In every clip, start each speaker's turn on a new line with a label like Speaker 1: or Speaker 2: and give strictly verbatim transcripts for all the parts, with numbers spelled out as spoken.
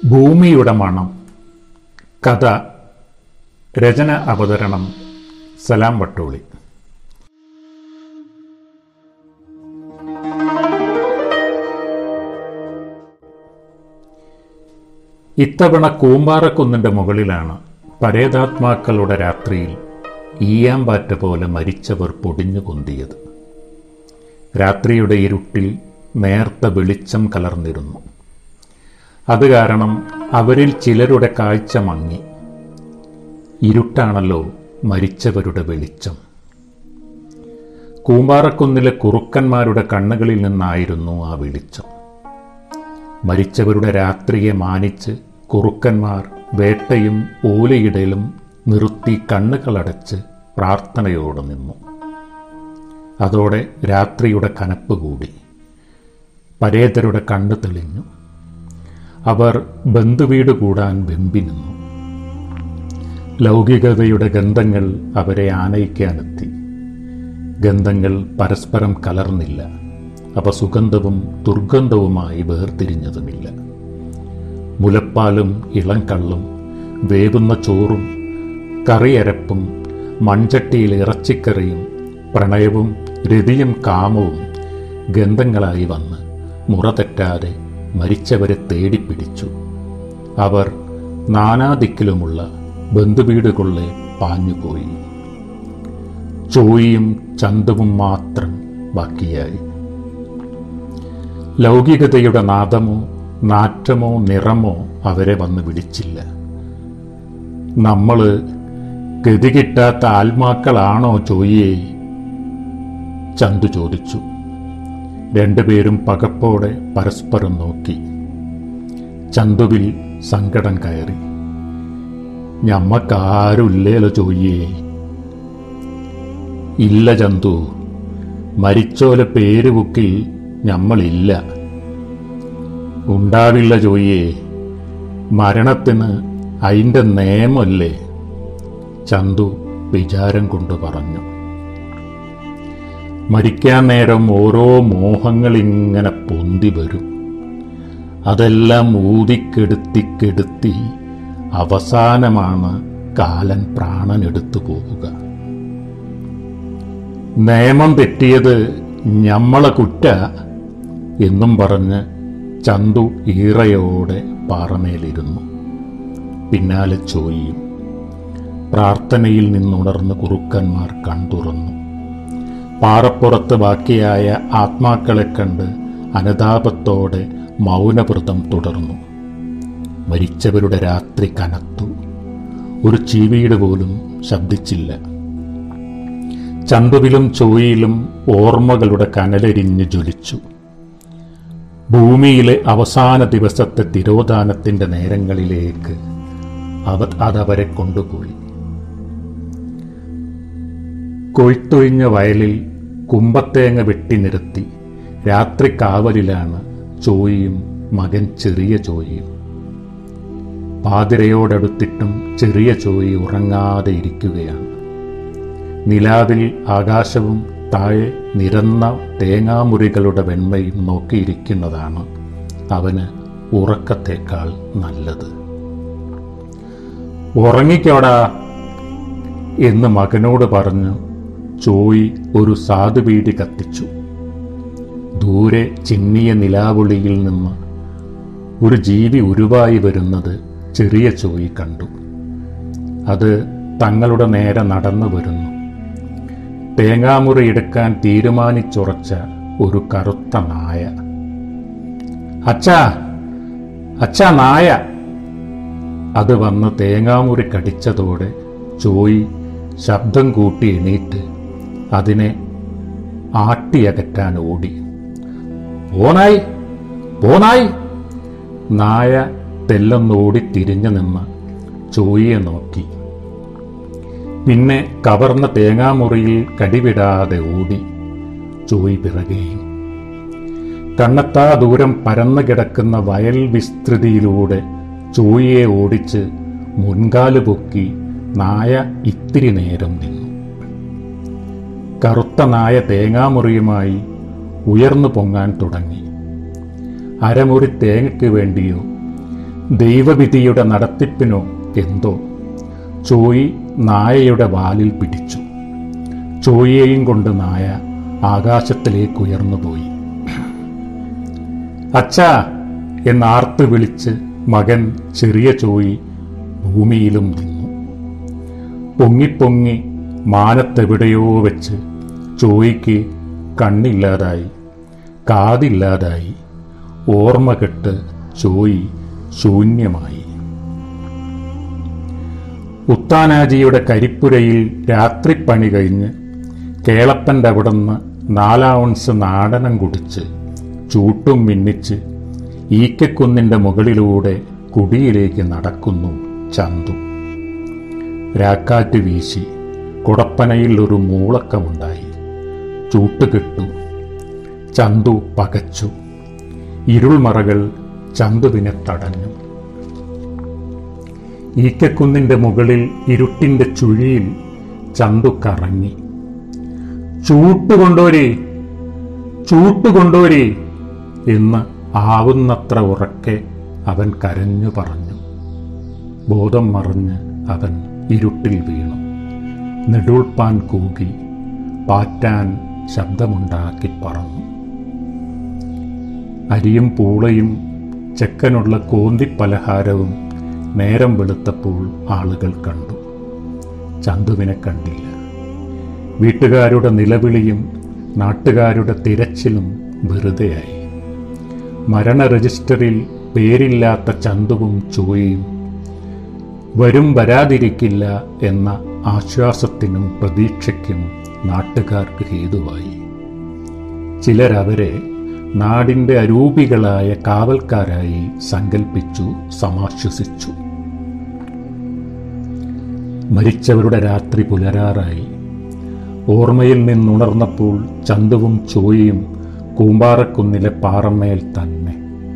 Speaker 1: ഭൂമിയുടെ മണം. കഥ, രചന, അവതരണം സലാം വട്ടോളി. ഇത്തവണ കൂമ്പാറക്കുന്നിൻ്റെ മുകളിലാണ് പരേതാത്മാക്കളുടെ രാത്രിയിൽ ഈയാമ്പാറ്റ പോലെ മരിച്ചവർ പൊടിഞ്ഞു പൊന്തിയത്. രാത്രിയുടെ ഇരുട്ടിൽ നേർത്ത വെളിച്ചം കലർന്നിരുന്നു. അത് കാരണം അവരിൽ ചിലരുടെ കാഴ്ച മങ്ങി. ഇരുട്ടാണല്ലോ മരിച്ചവരുടെ വെളിച്ചം. കൂമ്പാറക്കുന്നിലെ കുറുക്കന്മാരുടെ കണ്ണുകളിൽ നിന്നായിരുന്നു ആ വെളിച്ചം. മരിച്ചവരുടെ രാത്രിയെ മാനിച്ച് കുറുക്കന്മാർ വേട്ടയും ഓലയിടലും നിർത്തി കണ്ണുകളടച്ച് പ്രാർത്ഥനയോടെ നിന്നു. അതോടെ രാത്രിയുടെ കനപ്പ് കൂടി. പരേതരുടെ കണ്ണ് തെളിഞ്ഞു. അവർ ബന്ധുവീട് കൂടാൻ വെമ്പി നിന്നു. ലൗകികതയുടെ ഗന്ധങ്ങൾ അവരെ ആനയിക്കാനെത്തി. ഗന്ധങ്ങൾ പരസ്പരം കലർന്നില്ല. അവ സുഗന്ധവും ദുർഗന്ധവുമായി വേർതിരിഞ്ഞതുമില്ല. മുലപ്പാലും ഇളം കള്ളും വേവുന്ന ചോറും കറിയരപ്പും മൺചട്ടിയിൽ ഇറച്ചിക്കറിയും പ്രണയവും രതിയും കാമവും ഗന്ധങ്ങളായി വന്ന് മുറ തെറ്റാതെ മരിച്ചവരെ തേടിപ്പിടിച്ചു. അവർ നാനാദിക്കിലുമുള്ള ബന്ധുവീടുകളിലെ പാഞ്ഞുപോയി. ചോയിയും ചന്തവും മാത്രം ബാക്കിയായി. ലൗകികതയുടെ നാദമോ നാറ്റമോ നിറമോ അവരെ വന്ന് വിളിച്ചില്ല. നമ്മൾ ഗതികിട്ടാത്ത ആത്മാക്കളാണോ ചോയിയെ? ചന്തു ചോദിച്ചു. രണ്ടുപേരും പകപ്പോടെ പരസ്പരം നോക്കി. ചന്തുവിൽ സങ്കടം കയറി. ഞമ്മക്കാരുമില്ലേലോ ചോയ്യേ. ഇല്ല ചന്തു, മരിച്ചോലെ പേര് ബുക്കിൽ ഞമ്മളില്ല. ഉണ്ടാവില്ല ചോയ്യേ, മരണത്തിന് അതിൻ്റെ നിയമല്ലേ. ചന്തു വിചാരം കൊണ്ട് പറഞ്ഞു. മരിക്കാൻ നേരം ഓരോ മോഹങ്ങളിങ്ങനെ പൊന്തി വരും. അതെല്ലാം ഊതിക്കെടുത്തിക്കെടുത്തി അവസാനമാണ് കാലൻ പ്രാണനെടുത്തു പോവുക. നിയമം തെറ്റിയത് ഞമ്മളെ കുറ്റ എന്നും പറഞ്ഞ് ചന്തു ഈറയോടെ പാറമേലിരുന്നു. പിന്നാലെ ചോയിയും. പ്രാർത്ഥനയിൽ നിന്നുണർന്ന് കുറുക്കന്മാർ കൺതുറന്നു. പാറപ്പുറത്ത് ബാക്കിയായ ആത്മാക്കളെ കണ്ട് അനുതാപത്തോടെ മൗനവ്രതം തുടർന്നു. മരിച്ചവരുടെ രാത്രി കനത്തു. ഒരു ചീവീട് പോലും ശബ്ദിച്ചില്ല. ചന്തുവിലും ചോയിലും ഓർമ്മകളുടെ കനലെരിഞ്ഞ് ജ്വലിച്ചു. ഭൂമിയിലെ അവസാന ദിവസത്തെ തിരോധാനത്തിൻ്റെ നേരങ്ങളിലേക്ക് അവ അതവരെ കൊണ്ടുപോയി. കൊയ്ത്തൊഴിഞ്ഞ വയലിൽ കുമ്പത്തേങ്ങ വെട്ടി നിരത്തി രാത്രി കാവലിലാണ് ചോയിയും മകൻ ചെറിയ ചോയിയും. പാതിരയോടടുത്തിട്ടും ചെറിയ ചോയി ഉറങ്ങാതെ ഇരിക്കുകയാണ്. നിലാവിൽ ആകാശവും താഴെ നിരന്ന തേങ്ങാമുറികളുടെ വെണ്മയും നോക്കിയിരിക്കുന്നതാണ് അവന് ഉറക്കത്തേക്കാൾ നല്ലത്. ഉറങ്ങിക്കോടാ എന്ന് മകനോട് പറഞ്ഞു ചോയി ഒരു സാധുവീടി കത്തിച്ചു. ദൂരെ ചിന്നിയ നിലാവുളിയിൽ നിന്ന് ഒരു ജീവി ഉരുവായി വരുന്നത് ചെറിയ ചോയി കണ്ടു. അത് തങ്ങളുടെ നേരെ നടന്നു വരുന്നു. തേങ്ങാമുറി എടുക്കാൻ തീരുമാനിച്ചുറച്ച ഒരു കറുത്ത നായ. അച്ഛാ, അച്ഛാ, നായ! അത് വന്ന് തേങ്ങാമുറി കടിച്ചതോടെ ചോയി ശബ്ദം കൂട്ടി എണീറ്റ് അതിനെ ആട്ടിയകറ്റാൻ ഓടി. പോനായി, പോനായി! നായ തെല്ലൊന്നോടി തിരിഞ്ഞു നിന്ന് ചോയിയെ നോക്കി. പിന്നെ കവർന്ന തേങ്ങാമുറിയിൽ കടിവിടാതെ ഓടി. ചോയി പിറകെയും. കണ്ണെത്താ ദൂരം പരന്നു കിടക്കുന്ന വയൽ വിസ്തൃതിയിലൂടെ ചോയിയെ ഓടിച്ച് മുൻകാല് പൊക്കി നായ ഇത്തിരി നേരം നിന്നു. കറുത്ത നായ തേങ്ങാമുറിയുമായി ഉയർന്നു പൊങ്ങാൻ തുടങ്ങി. അരമുറി തേങ്ങയ്ക്ക് വേണ്ടിയോ ദൈവവിധിയുടെ നടത്തിപ്പിനോ എന്തോ ചോയി നായയുടെ വാലിൽ പിടിച്ചു. ചോയിയെയും കൊണ്ട് നായ ആകാശത്തിലേക്ക് ഉയർന്നുപോയി. അച്ഛാ എന്നാർത്ത് വിളിച്ച് മകൻ ചെറിയ ചോയി ഭൂമിയിലും നിന്നു. പൊങ്ങിപ്പൊങ്ങി മാനത്തെവിടെയോ വെച്ച് ചോയിക്ക് കണ്ണില്ലാതായി, കാതില്ലാതായി, ഓർമ്മ കെട്ട് ചോയി ശൂന്യമായി. ഉത്താനാജിയുടെ കരിപ്പുരയിൽ രാത്രിപ്പണി കഴിഞ്ഞ് കേളപ്പൻ്റെ അവിടുന്ന് നാലാവൺസ് നാടനം കുടിച്ച് ചൂട്ടും മിന്നിച്ച് ഈക്കക്കുന്നിൻ്റെ മുകളിലൂടെ കുടിയിലേക്ക് നടക്കുന്നു ചന്തു. രാക്കാറ്റ് വീശി കുടപ്പനയിൽ ഒരു മൂളക്കമുണ്ടായി. ചൂട്ടുകിട്ടു. ചന്തു പകച്ചു. ഇരുൾമറകൾ ചന്തുവിനെ തടഞ്ഞു. ഈക്കക്കുന്നിൻ്റെ മുകളിൽ ഇരുട്ടിൻ്റെ ചുഴിയിൽ ചന്തു കറങ്ങി. ചൂട്ടുകൊണ്ടോരേ, ചൂട്ടുകൊണ്ടോരേ എന്ന് ആവുന്നത്ര ഉറക്കെ അവൻ കരഞ്ഞു പറഞ്ഞു. ബോധം മറഞ്ഞ് അവൻ ഇരുട്ടിൽ വീണു. നെടുൾപ്പാൻ കൂകി, പാറ്റാൻ ശബ്ദമുണ്ടാക്കി പറന്നു. അരിയും പൂളയും ചെക്കനുള്ള കോന്തിപ്പലഹാരവും നേരം വെളുത്തപ്പോൾ ആളുകൾ കണ്ടു. ചന്തുവിനെ കണ്ടില്ല. വീട്ടുകാരുടെ നിലവിളിയും നാട്ടുകാരുടെ തിരച്ചിലും വെറുതെയായി. മരണ രജിസ്റ്ററിൽ പേരില്ലാത്ത ചന്തുവും ചോയിയും വരും വരാതിരിക്കില്ല എന്ന ആശ്വാസത്തിനും പ്രതീക്ഷയ്ക്കും നാട്ടുകാർക്ക് ഹേതുവായി. ചിലരവരെ നാടിൻ്റെ അരൂപികളായ കാവൽക്കാരായി സങ്കൽപ്പിച്ചു, സമാശ്വസിച്ചു. മരിച്ചവരുടെ രാത്രി പുലരാറായി. ഓർമ്മയിൽ നിന്നുണർന്നപ്പോൾ ചന്തുവും ചോയിയും കൂമ്പാറക്കുന്നിലെ പാറമേൽ തന്നെ.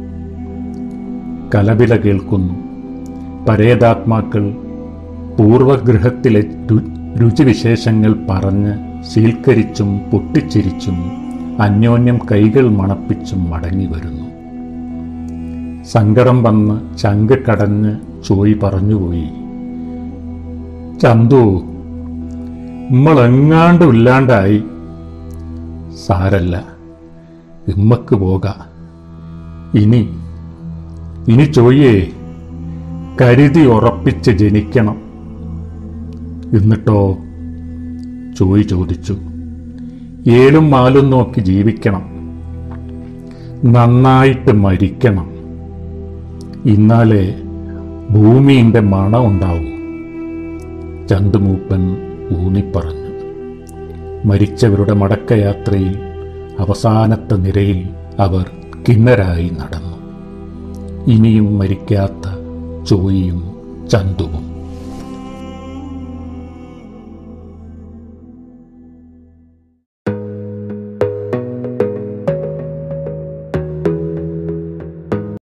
Speaker 1: കലപില കേൾക്കുന്നു. പരേതാത്മാക്കൾ പൂർവഗൃഹത്തിലെ രുചിവിശേഷങ്ങൾ പറഞ്ഞ് സീൽക്കരിച്ചും പൊട്ടിച്ചിരിച്ചും അന്യോന്യം കൈകൾ മണപ്പിച്ചും മടങ്ങി വരുന്നു. സങ്കടം വന്ന് ചങ്ക് കടഞ്ഞ് ചോയി പറഞ്ഞുപോയി, ചന്തു നമ്മളെങ്ങാണ്ടും ഇല്ലാണ്ടായി. സാരല്ല, ഇമ്മക്ക് പോക. ഇനി ഇനി ചോയ്യേ കരുതി ഉറപ്പിച്ച് ജനിക്കണം. എന്നിട്ടോ? ചോയി ചോദിച്ചു. ഏലും മാലും നോക്കി ജീവിക്കണം, നന്നായിട്ട് മരിക്കണം. ഇന്നാലേ ഭൂമിയുടെ മണം ഉണ്ടാവൂ. ചന്തുമൂപ്പൻ ഊന്നിപ്പറഞ്ഞു. മരിച്ചവരുടെ മടക്കയാത്രയിൽ അവസാനത്തെ നിരയിൽ അവർ കിന്നരായി നടന്നു. ഇനിയും മരിക്കാത്ത ചോയിയും ചന്തുവും.